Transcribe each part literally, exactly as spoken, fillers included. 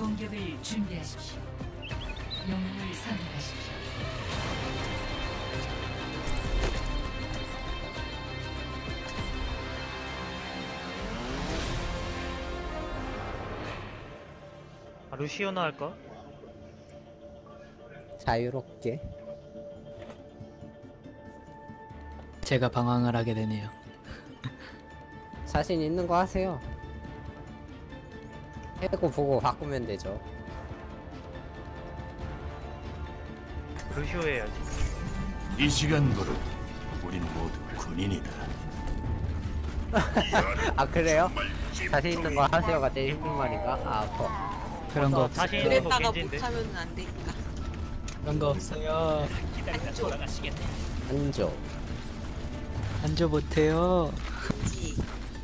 공격을 준비하십시오. 영웅을 선택하십시오. 아, 루시오나 할까? 자유롭게. 제가 방황을 하게 되네요. 자신 있는 거 하세요. 해고 보고 바꾸면 되죠. 루시오 해야지. 이 시간 버릇 우린 모두 군인이다. 아 그래요? 자신 있는 거 하세요가 제일 힘든 말인가? 아 아파. 그런 거 없, 자신 있는 거 그랬다가 겐지인데. 못하면 안 되니까. 그런 거 없어요. 안줘. 안줘 못해요. 그치.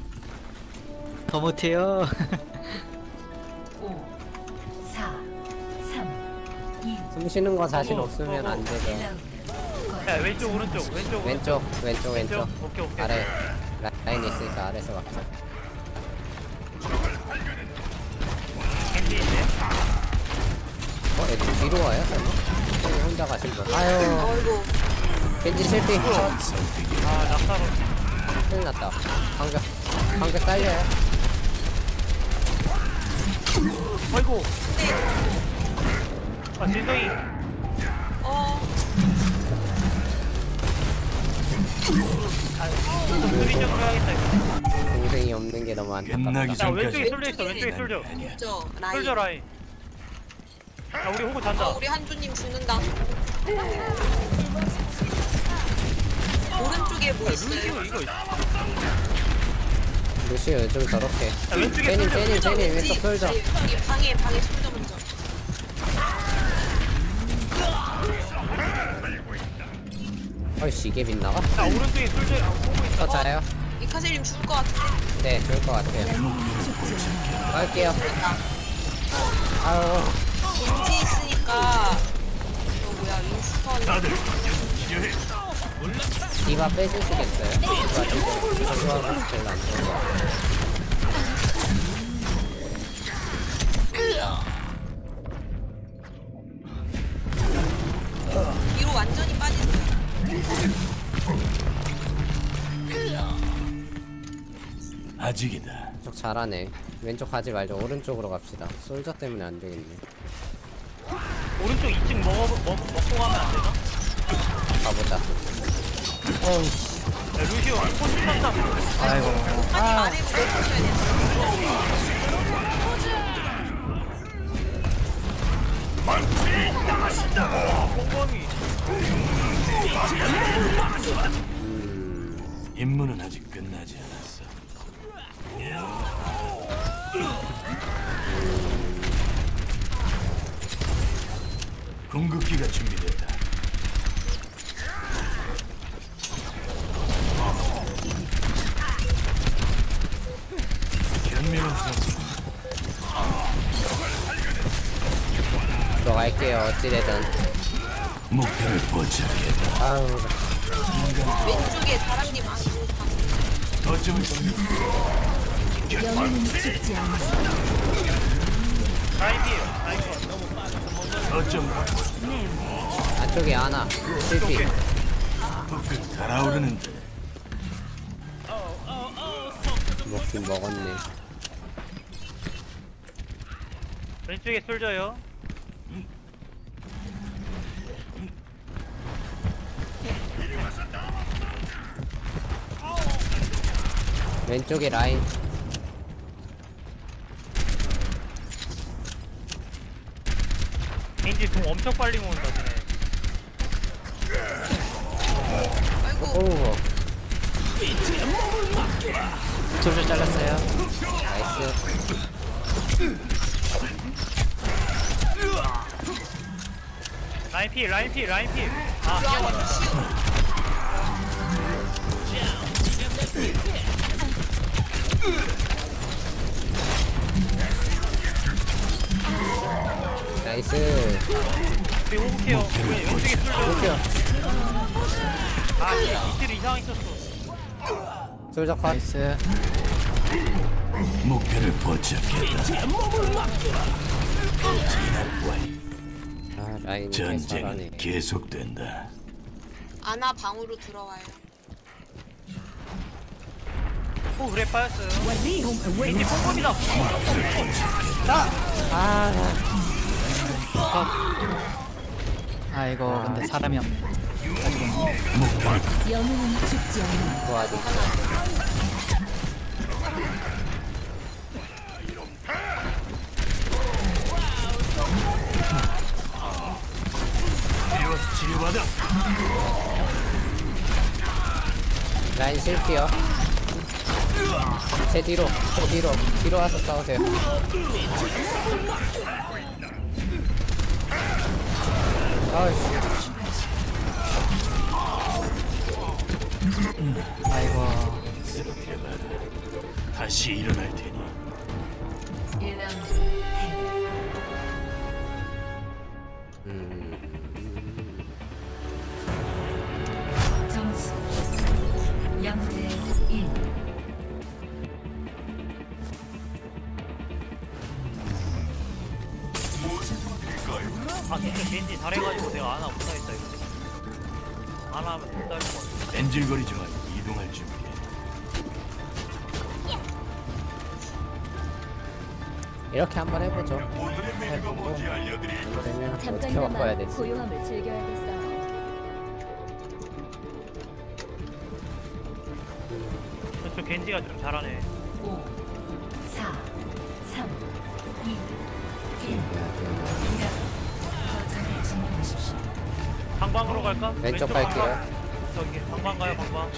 더 못해요. 오, 사, 삼, 이, 숨 쉬는 거 자신 어, 없으면 어, 어. 안 되죠. 야 왼쪽 오른쪽 왼쪽 왼쪽 왼쪽 왼쪽. 왼쪽. 오케이 오케이. 아래 라- 라인 있으니까 아래서 막자. 겐지 있네. 어 애들 뒤로 와요? 설마? 형이 혼자 가신 거. 아유 어이구. 겐지 실패. 아 낙사로. 큰일 났다. 방벽 방벽 딸려요. 아이고. 아 진동이. 어. 수리 좀 해야겠다 이거. 동생이 없는 게 너무 끝나기 안타깝다. 야 왼쪽에 전까지 솔져 있어 왼쪽에 솔져. 아니야. 저 라인. 솔져 라인. 야 우리 호구 잔다. 어, 우리 한주님 죽는다. 오른쪽에 뭐 루시오 있어요? 이거 있어. 루시오 요즘 저렇게. 야 왼쪽에 제님 솔져. 제님 제님 왼쪽 솔져. 여기 방에 방에 숨져 먼저. 어이씨 이게 빗나가? 야 오른쪽에 솔져. 아, 호구 있어. 저 자요? 이카셀님 죽을 것 같은데. 네 좋을 것 같아요. 갈게요. 아유 겐지 있으니까. 저 뭐야 윈스턴. 다들 치료해. 디바 빼주시겠어요? 디바 지금 디바 좋아하고 별로 안 좋아. 뒤로 완전히 빠지세요. 아직이다. 쪽 잘하네. 왼쪽 가지 말죠. 오른쪽으로 갑시다. 솔저 때문에 안 되겠네. 오른쪽 이 층 먹어 먹 먹고 가면 안 되나? 가보자. 야 루시오 포지 천삼. 아이고. 한입 안 해고 내주셔야 돼요. 공범이. 임무는 아직 끝나지 않았어. 궁극기가 준비됐다. 현명한 선수. 들어갈게요. 어찌되든. 목표를 포착했다. 아우 왼쪽에 사람들이 많고. 거점을 점령. 라인 피해. 라인 컷. 거점 안쪽에 하나. 실패. 북극 달아오르는데. 먹긴 먹었네. 왼쪽에 솔져요. 왼쪽에 라인. 겐지 공 엄청 빨리 모은다 쟤네. 아이고. 오 솔저 잘랐어요. 나이스. 라인 피 라인 피 라인 피. 아 나이스. 우리 호구 케어. 왼- 왼쪽에 솔져. 볼게요. 아 이틀 이상 있었어. 솔저 컷. 나이스. 목표를 포착했다. 아 라인이 개 잘하네. 전쟁은 계속된다. 아나 방으로 들어와요. 오 그래 빠졌어요. 겐지 뽕뽕이다. 아, 아이고 근데 사람이 없. 영웅은 죽지 않아. 도와줘. 이리와서 치료받아. 라인 실피요. 제 뒤로, 제 뒤로, 뒤로 와서 싸우세요. 아이씨. 아이고. 쓰러뜨려봐라. 다시 일어날 테니. 일 라운드 음. 점수 영 대 일. 아 진짜 겐지 잘해가지고 내가 아나 못하겠다 이거. 아나 하면 못할 것 같아. 엔질거리지 말고 이동할 준비해. 이렇게 한번 해보죠. 해보고 이거 되면 어떻게 바꿔야 되지? 고요함을 즐겨야겠어요. 저 겐지가 좀 잘하네. 오, 사, 삼, 이, 일. 거점을 점령하십시오. 방방으로 갈까? 왼쪽 방방? 갈게요. 저기 방방 가요 방방.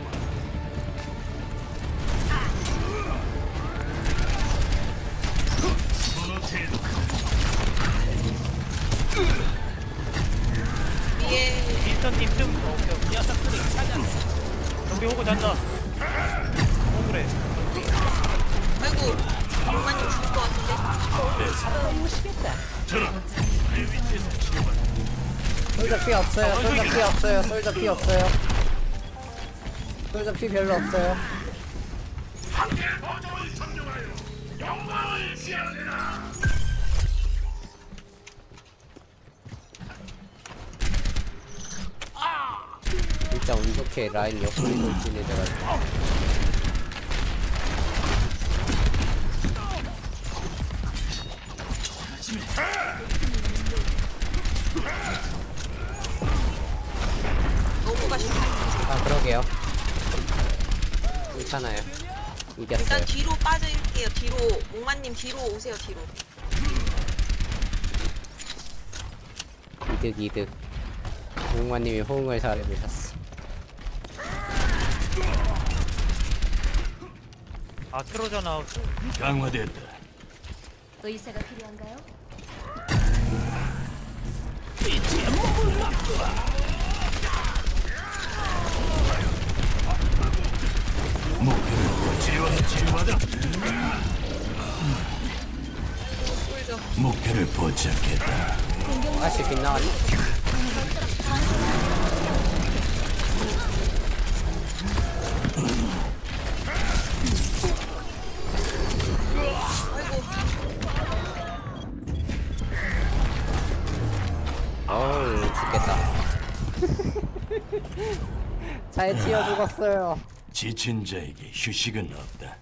위에 인턴님 좀 어, 오케이 오케이. 우리 호구 잔다. 어 그래. 아이고 엄마님 죽을 것 같은데. 솔저 피 없어요. 솔저 피 없어요. 솔저 피 없어요. 솔저 피 별로 없어요. 진짜 운 좋게 라인 옆구리 돌진해져가지고. 너무 가시네. 아 그러게요. 괜찮아요. 이겼어요. 일단 뒤로 빠져있게요. 뒤로 목마님 뒤로 오세요. 뒤로. 이득 이득. 공마님이 호응을 잘해주셨어. 아 트로전 아웃. 강화됐다. 의사가 필요한가요? 목표를 치료와서 치료받아. 목표를 포착했다. 아씨 빗나갔네. 어우 죽겠다. 차에 튀어 죽었어요. 지친 자에게 휴식은 없다.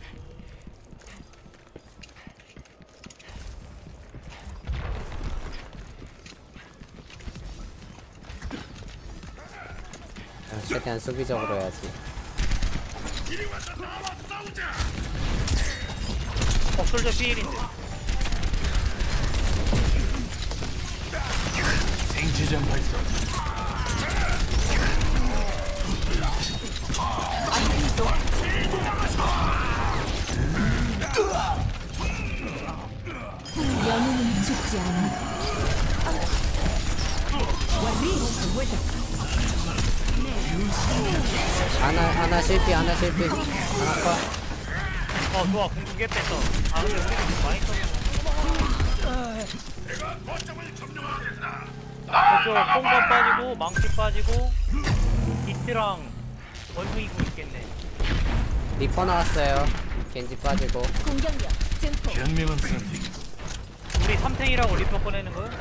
아, 최대한 수비적으로 해야지. 어 솔저 피일인데. 생체장 발사. 영웅은 죽지 않아. 하나 하나 실패 하나 실패 하나 컷. 어 좋아 궁극기 뺐어. 아 근데 우리도 좀 많이 썼어. 저쪽 뽕건 빠지고 망치 빠지고 비트랑 원숭이 구 있겠네. 리퍼 나왔어요. 겐지 빠지고. 공격력 증폭. 현명한 선택. 우리 삼탱이라고 리퍼 꺼내는 거야?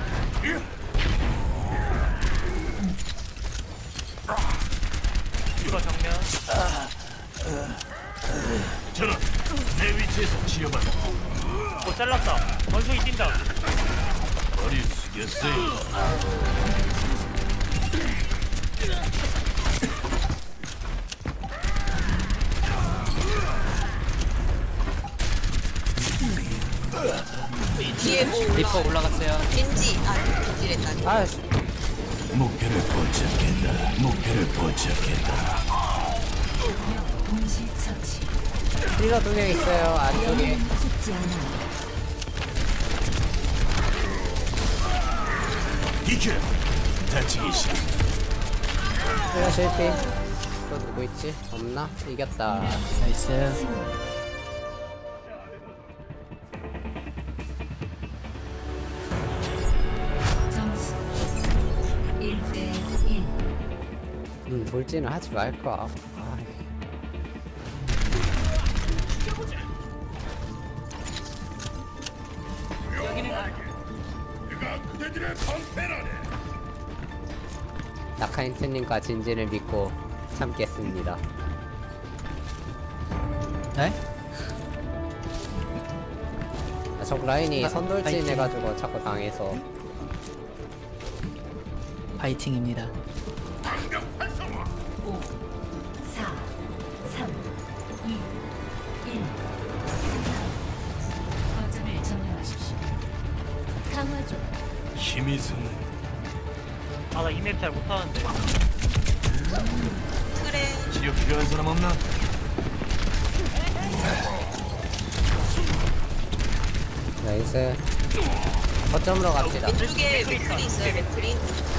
이거 정면. 저런 내 위치에서 치료받아. 어 잘랐다. 원숭이 뛴다. 머리 숙였어요. 뒤에 뭐 리퍼 올라갔어요. 겐지 아 겐지랬다. 아 목표를 포착했다. 목표를 포착했다. 동시 처치. 힐러 두 명 있어요 안쪽에. 영웅은 죽지 않아. 비켜. 다치기 싫어. 힐러 실패. 또 누구 있지? 없나? 이겼다. 나이스. 점수 일 대 일. 음 돌진을 하지 말까. 아이. 나카인트님과 진진을 믿고 참겠습니다. 네? 아, 적 라인이 아, 선돌진 파이팅. 해가지고 자꾸 당해서. 파이팅입니다. 오, 사, 삼, 이, 일. 거점을 점령하십시오. 강화 중. 힘이 솟는 아나 이 맵 잘 못하는데. 그래. 치료 필요한 사람 없나? 나이스. 거점으로 갑시다. 왼쪽에 맥클이 있어요. 맥클이.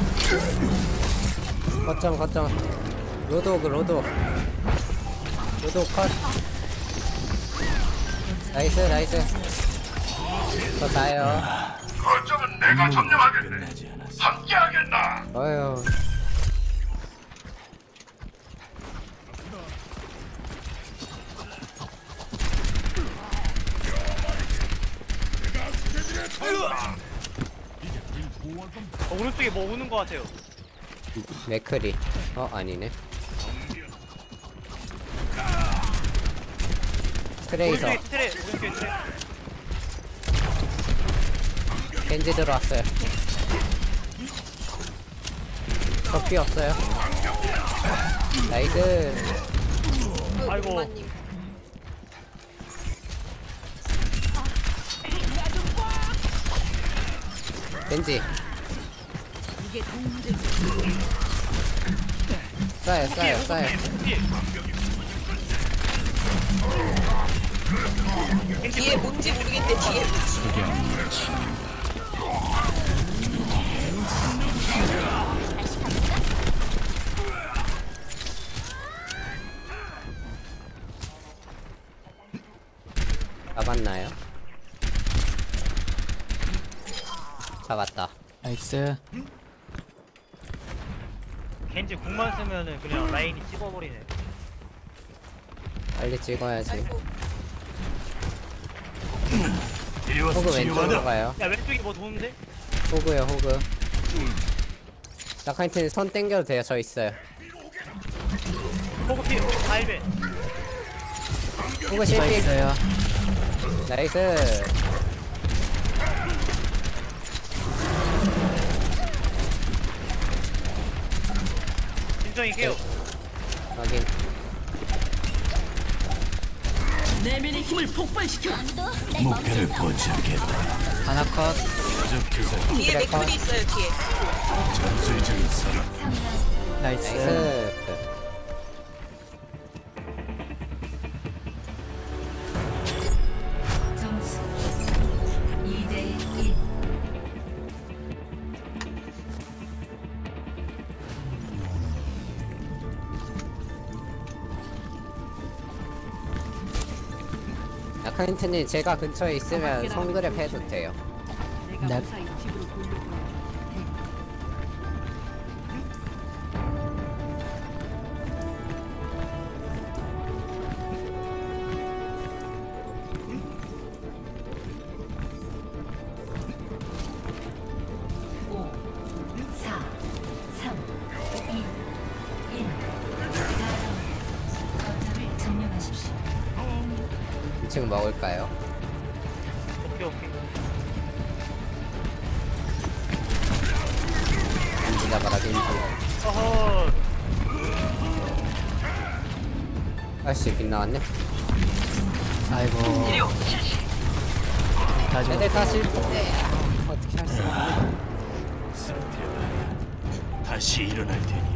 거점 거점. 로드오그 로드. 로드 컷. 나이스 나이스. 더 나요. 거점은 내가 점령하겠네. 끝나지 않았어. 함께하겠다. 어휴. 어, 오른쪽에 뭐 오는 거 같아요. 맥크리. 어 아니네. 트레이서. 오른쪽에 트레. 오른쪽에 트레. 겐지 들어왔어요. 커피 없어요. 나이스. 아이고. 공마님. 겐지. 이게 동물을 쏴요 쏴요 쏴요. 뒤에. 뒤에 뭔지 모르겠는데 뒤에. 잡았나요? 잡았다. 나이스. 겐지 궁만 쓰면은 그냥 라인이 찍어버리네. 빨리 찍어야지. 아이고. 이리 와서 호그 왼쪽으로 치료받아. 가요. 야 왼쪽에 뭐 도는데? 호그요 호그. 나카인트님 손 땡겨도 돼요. 저 있어요. 포그 피. 다일배. 호그 디바 실패. 있어요. 나이스. 진정이 깨요. 확인. 목표를 포착했다. 하나 컷. 적 기사 뒤에 그래, 맥클이 있어요. 뒤에. 전술적인 사람. 나이스. 나이스. 점수 이 대 일. 나카인트님 제가 근처에 있으면 성그랩 해도 돼요. 네. 층 먹을까요? 오케이 오케이. 겐지 잡아라 겐지. 어허. 아씨 빗나왔네. 아이고. 다 애들 죽었어. 다 실패. 어떻게 할 수 없나? 상태가 다시 일어날 테니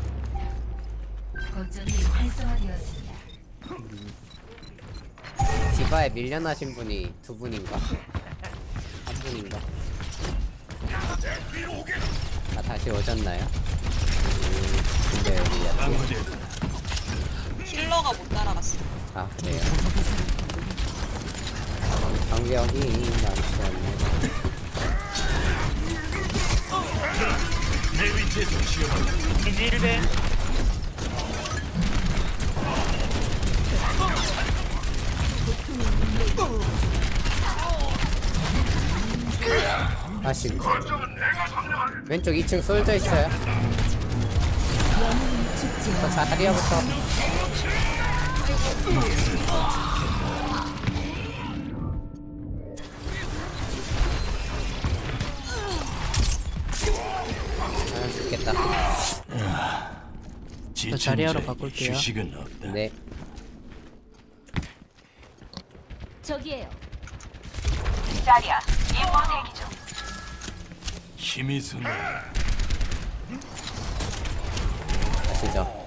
거점이 활성화되었습니다. 디바에 밀려나신 분이 두 분인가? 한 분인가? 아 다시 오셨나요? 음, 근데 여기 약간 강제 힐러가 못 따라갔어. 아 그래요. 방벽이 많지 않네. 내 위치에서 쉬어간다. 겐지 일 배. 아씨 왼쪽 이 층 쏠져 있어요. 저 자리야부터. 아 죽겠다. 지친 자리하러 자에게 바꿀게요. 휴식은 없다. 네. 저기에요. 힘이 솟는 아시죠?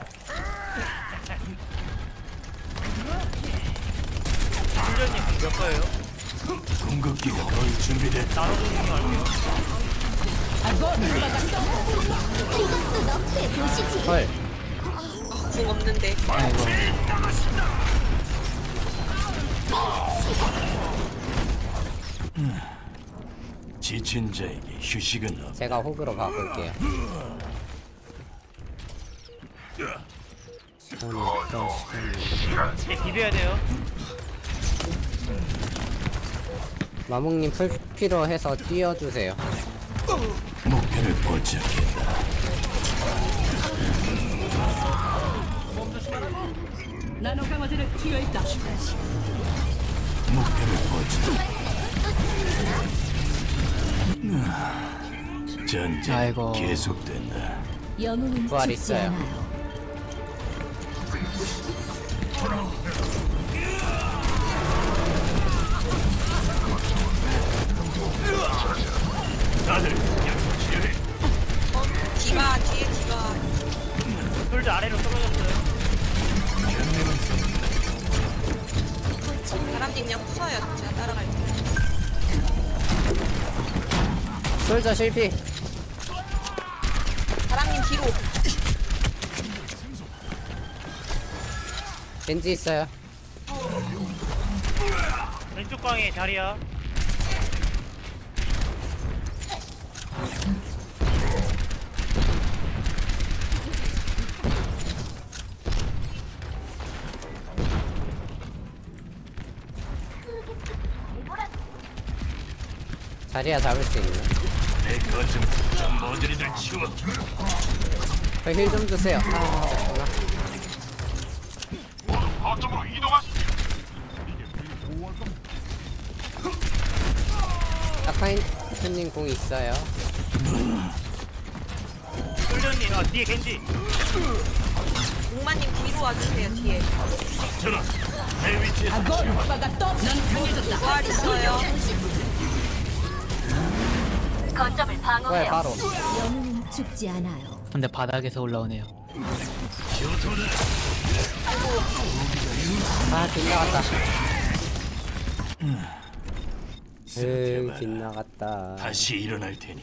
훈련님 몇 거예요? 궁극기가 거의 준비됐다. 나눠주는 거 할게요. 헐. 아, 궁 없는데. 아이고. 지친 자에게 휴식은 없다. 제가 호그로 바꿀게요. 시간이 없다 시간이. 이제 비벼야 돼요. 마몽님 풀피로 해서 띄워주세요. 목표를 포착했다. 나노 강화제를 투여했다. 목표를 포착. 전쟁 아이고. 계속된다. 영웅은 부활 죽지 있어요. 않아요. 다들 양치해. 어, 디바 뒤에 디바. 둘도 아래로 떨어졌어요. 바람님 그냥 부숴요. 제가 따라갈게요. 솔저 실패. 바람님 뒤로. 겐지 있어요. 왼쪽 방에 자리야. 자리야 잡을 수 있나? 내 거좀 좀 모조리들 치워. 힐 좀 주세요. 아, 됐구나. 아카인트님 공 있어요. 훈련님 아 뒤에 겐지. 목마님 뒤로 와주세요. 뒤에. 전화. 내 위치에서 부활 있어요. 왜 바로? 영웅은 죽지 않아요. 근데 바닥에서 올라오네요. 아 빗나갔다. 으 빗나갔다. 다시 일어날 테니.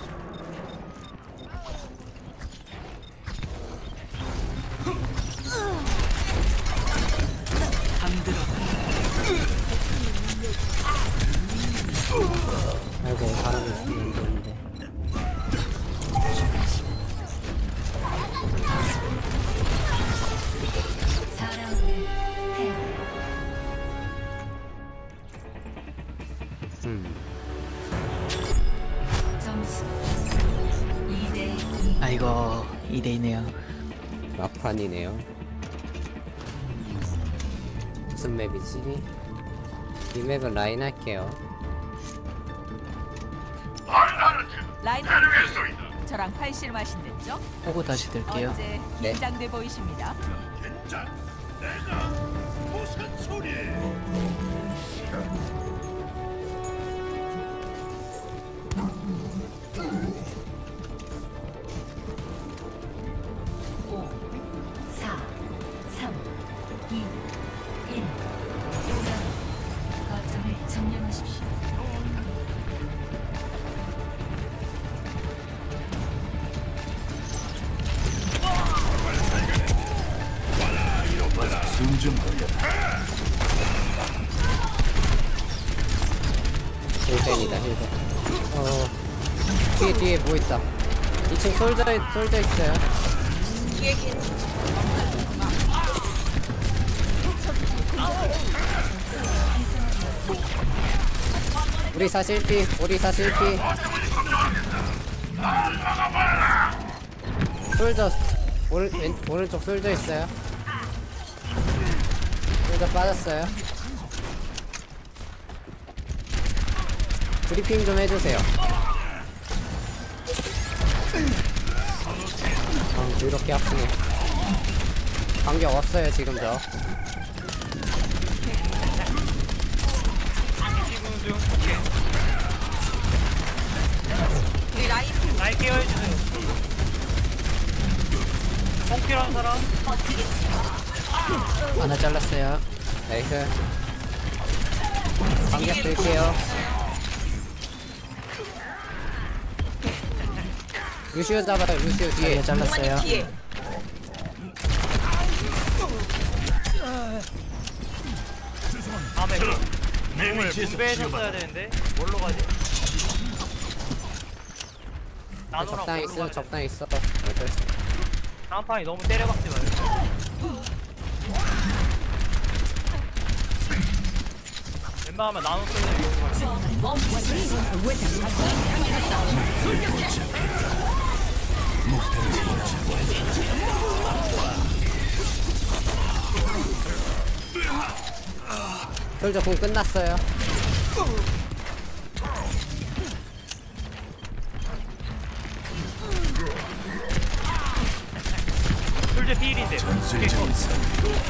아이고 바람이 있으면 되는데. 사 라운드 해. 음. 점수 이 대 이. 아이고 이 대 이네요. 막판이네요. 무슨 맵이지? 이 맵은 라인 할게요. 라인 하르트 저랑 팔씨름 하신댔죠? 호구 다시 들게요. 어째 네. 긴장돼 보이십니다. 무슨 소리? 오, 사, 삼, 이, 일. 거점을 점령하십시오. 숨좀 돌려. 힐벤이다 힐벤. 어 뒤에 뒤에 뭐 있다. 이 층 솔져 솔져 있어요. 뒤에 겐지. 우리 사실피 우리 사실피. 솔져 오른 왼 오른쪽 솔져 있어요. 솔져 빠졌어요. 브리핑 좀 해주세요. 아, 이렇게 아프네. 간격 없어요 지금 저. 지금 중 우리 라인 날 케어해주세요. 뽕 필요한 사람? 하나 잘랐어요. 나이스. 간격 들게요. 루시오 잡아요. 루시오 뒤에. 다리에 잘랐어요. 몽마님 뒤에. 다음에 내 공을 위치에서 분배해줬어야 되는데 뭘로 가지? 나노랑 적당히 뭘로 있어. 가야 돼? 적당히 있어. 어쩔 수 없어. 다음 판이 너무 때려박지 마요. 웬만하면 나노 쓰는 이거 솔저 공 끝났어요. 솔직히 피일인데 전술적인 싸움.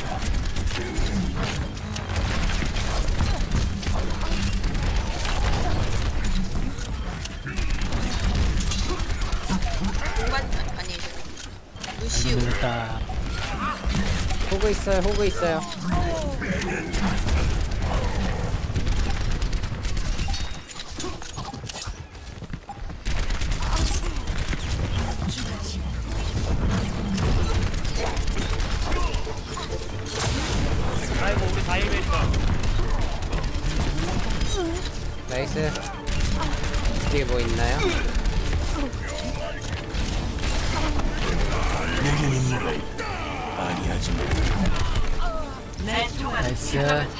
몽만 아니 루시우. 눌렀다. 호그 있어요. 호그 있어요. 아이고 우리 다일베리가 나이스. 뒤에 뭐 있나요? 내게 임무가 있다. 아니하지 마. 나이스.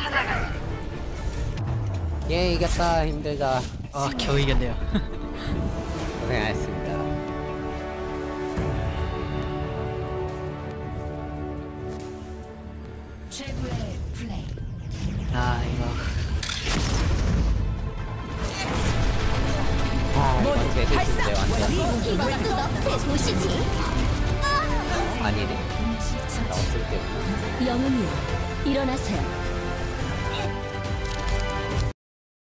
예 이겼다. 힘들다. 아 겨우 이겼네요. 고생하셨습니다. 최고의 플레이. 아 이거 아 이건 대실인데 완전. 이것도 너의 도시지. 아니네. 나 없을 때구나. 영웅이여, 일어나세요.